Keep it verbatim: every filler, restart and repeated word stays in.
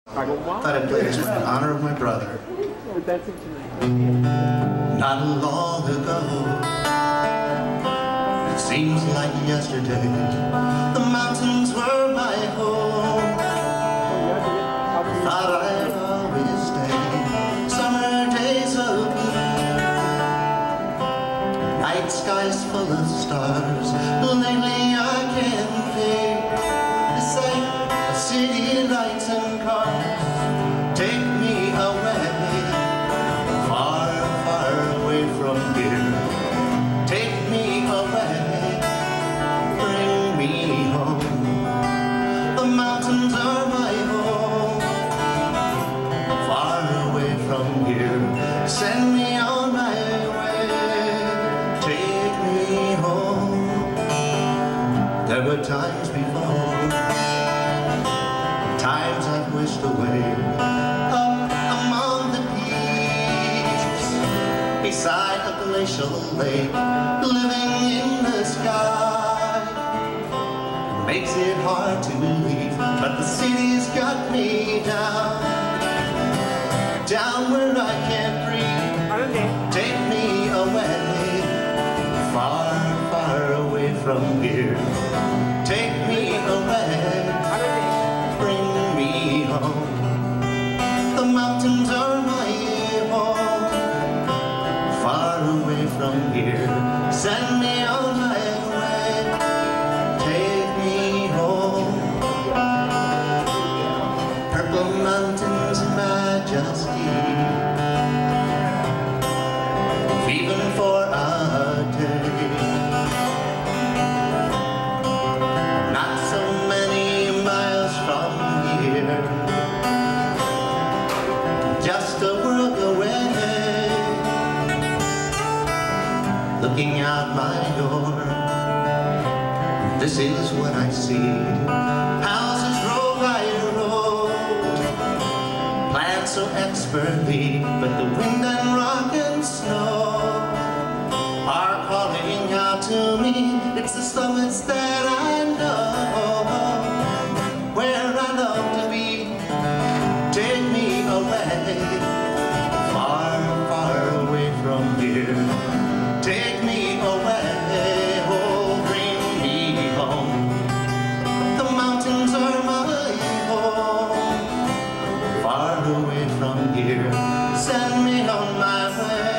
Thought I'd play this one in honor of my brother. Not long ago, it seems like yesterday, the mountains were my home. Thought I'd always stay. Summer days of blue, night skies full of stars. Lately I can feel the sight of city lights and cars. Take me away, far, far away from here. Take me away, bring me home. The mountains are my home, far away from here. Send me on my way, take me home. There were times before, times I've wished away, up among the peaks, beside a glacial lake, living in the sky. It makes it hard to believe, but the city's got me down, down where I can't breathe. Take me away, far, far away from here. Take me away, bring me home. The mountains are my home, far away from here. Send me on my way, take me home. Purple mountains, majesty, even for a day. Not so many miles from here, just a world away. Looking out my door, this is what I see. Houses row by row, planned so expertly, but the wind and rock and snow are calling out to me. It's the summits that I know, where I love to be. Take me away, far, far away from here. Take me away, oh, bring me home. The mountains are my home, far away from here. Send me on my way.